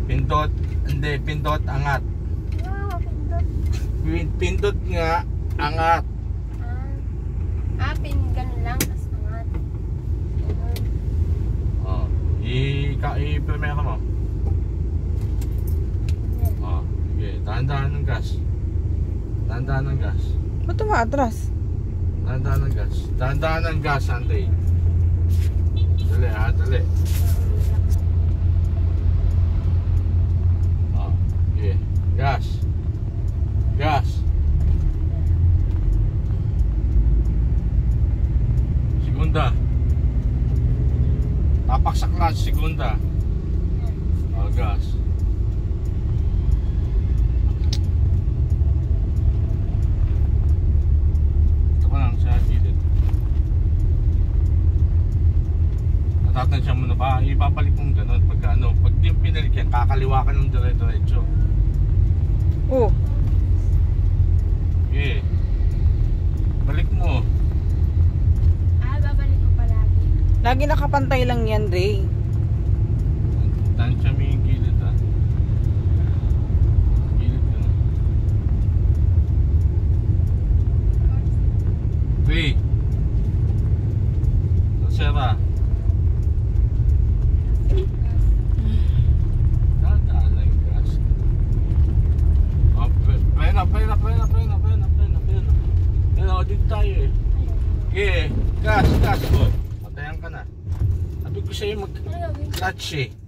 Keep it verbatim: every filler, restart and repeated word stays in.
Pindot, hindi, pindot, angat. Ah, pindot. Pindot nga, angat. Ah, ah pin, ganun lang, tas angat. Ganun. Oh, i-primera mo. Yan. Oh, okay, dahan-dahan ng gas. Dahan-dahan ng gas. Ba't tumaatras? Dahan-dahan ng gas. Dahan-dahan ng gas, Sunday. Dali ha, dali. Oh, okay. Gas. Gas. Segunda. Tapak sa clutch, segunda. Oh, gas. Ito ka lang sa gilid. Natatansya mo na ba? Ipapalik mong gano'n pagka ano. Pag di pinalik yan, kakaliwa ka ng dire-diretso. Oh. Okay. Balik mo. Ah, babalik ko palagi. Lagi nakapantay lang yan, Ray. Tansya mo yung gilid ha. Gilid ka na. Three. Tercera. Dadaan lang yung gas. Oh, prena, prena, prena, prena, prena, prena, prena. Prena, o dito tayo eh. Okay, gas, gas. Oh, patayan ka na. Sabi ko sa'yo mag-clutch eh.